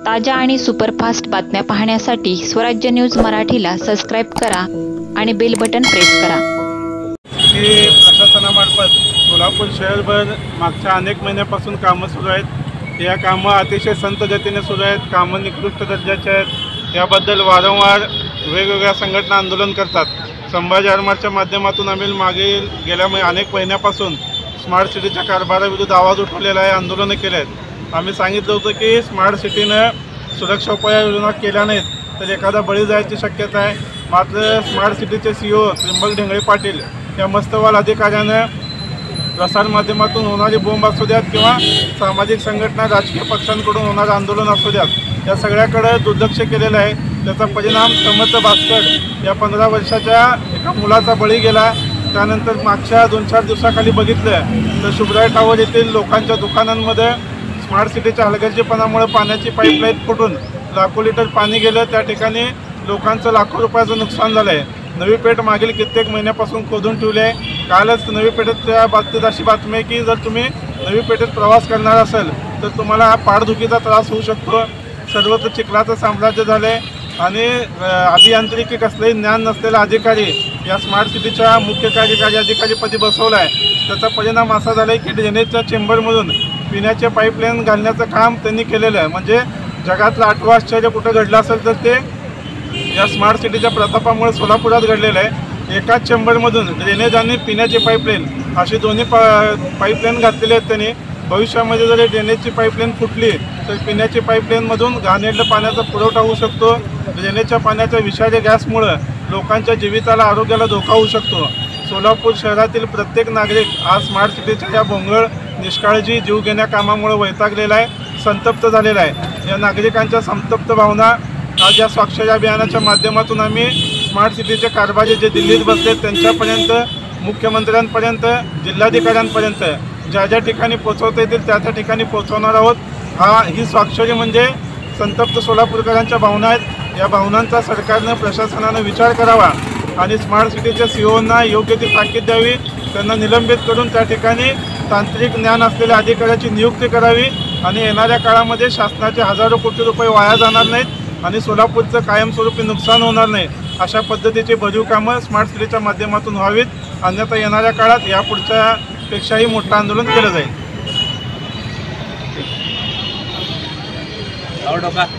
ताज्या आणि सुपरफास्ट बातम्या पाहण्यासाठी स्वराज्य न्यूज मराठीला सबस्क्राईब करा आणि बेल बटन प्रेस करा। प्रशासनामार्फत सोलापूर शहरभर मागच्या अनेक महिन्यापासून कामं सुरू आहेत। या कामं अतिशय संत गतीने सुरू आहेत। कामं निकृष्ट दर्जाचे आहेत। याबद्दल वारंवार वेगवेगळ्या संघटना आंदोलन करतात। संभाजी आरमारच्या माध्यमातून आम्ही मागील गेल्या अनेक महिन्यापासून स्मार्ट सिटीच्या कारभाराविरुद्ध आवाज उठवलेला आहे, आंदोलनं केले आहेत। आम्ही सांगितलं होतं की स्मार्ट सिटीनं सुरक्षा उपाययोजना केल्या नाहीत तर एखादा बळी जायची शक्यता आहे। मात्र स्मार्ट सिटीचे CEO त्र्यंबक ढेंगळे पाटील या मस्तवाल अधिकाऱ्यानं प्रसारमाध्यमातून होणारी बोंब असू द्यात किंवा सामाजिक संघटना राजकीय पक्षांकडून होणारं आंदोलन असू द्यात, या सगळ्याकडे दुर्लक्ष केलेलं आहे। त्याचा परिणाम समर्थ भास्कर या 15 वर्षाच्या एका मुलाचा बळी गेला। त्यानंतर मागच्या 2-4 दिवसाखाली बघितलं तर शुभराय टावर येथील लोकांच्या दुकानांमध्ये स्मार्ट सिटीच्या हलगर्जीपणामुळे पाण्याची पाईपलाईन फुटून लाखो लिटर पाणी गेलं। त्या ठिकाणी लोकांचं लाखो रुपयाचं नुकसान झालं आहे। नवी पेठ मागील कित्येक महिन्यापासून खोदून ठेवले आहे। कालच नवी पेठेच्या बाबतीत अशी बातमी आहे की जर तुम्ही नवी पेठेत प्रवास करणार असेल तर तुम्हाला हा पाठदुखीचा त्रास होऊ शकतो। सर्वत्र चिखलाचं साम्राज्य झालं आहे आणि अभियांत्रिकी कसलंही ज्ञान नसलेला अधिकारी या स्मार्ट सिटीच्या मुख्य कार्यकारी अधिकारीपदी बसवला आहे। त्याचा परिणाम असा झाला आहे की ड्रेनेजच्या चेंबरमधून पिण्याचे पाईपलाईन घालण्याचं काम त्यांनी केलेलं आहे। म्हणजे जगातलं 8वं आश्चर्य कुठं घडलं असेल तर ते या स्मार्ट सिटीच्या प्रतापामुळे सोलापुरात घडलेलं आहे। एकाच चेंबरमधून ड्रेनेज आणि पिण्याची पाईपलाईन अशी दोन्ही पाईपलाईन घातलेले आहेत त्यांनी। भविष्यामध्ये जर ड्रेनेजची पाईपलाईन फुटली तर पिण्याची पाईपलाईनमधून घाणेरडं पाण्याचा पुरवठा होऊ शकतो। ड्रेनेजच्या पाण्याच्या विषारी गॅसमुळे लोकांच्या जीविताला आरोग्याला धोका होऊ शकतो। सोलापूर शहरातील प्रत्येक नागरिक आज स्मार्ट सिटीच्या या भोंगळ निष्काळजी जीव घेण्या कामामुळे वैतागलेला आहे, संतप्त झालेला आहे। या नागरिकांच्या संतप्त भावना आज या स्वाक्षरी अभियानाच्या माध्यमातून आम्ही स्मार्ट सिटीचे कारभारी जे दिल्लीत बसले त्यांच्यापर्यंत, मुख्यमंत्र्यांपर्यंत, जिल्हाधिकाऱ्यांपर्यंत ज्या ज्या ठिकाणी पोचवता येतील त्या त्या ठिकाणी पोचवणार आहोत। ही स्वाक्षरी म्हणजे संतप्त सोलापूरकरांच्या भावना आहेत। या भावनांचा सरकारनं, प्रशासनानं विचार करावा आणि स्मार्ट सिटीच्या CEOंना योग्य ती ताकीद द्यावी। त्यांना निलंबित करून त्या ठिकाणी तांत्रिक ज्ञान असलेल्या अधिकाऱ्याची नियुक्ती करावी आणि येणाऱ्या काळामध्ये शासनाचे हजारो कोटी रुपये वाया जाणार नाहीत आणि सोलापूरचं कायमस्वरूपी नुकसान होणार नाही, अशा पद्धतीची भरीव कामं स्मार्ट सिटीच्या माध्यमातून व्हावीत। अन्यथा येणाऱ्या काळात यापुढच्या पेक्षाही मोठं आंदोलन केलं जाईल।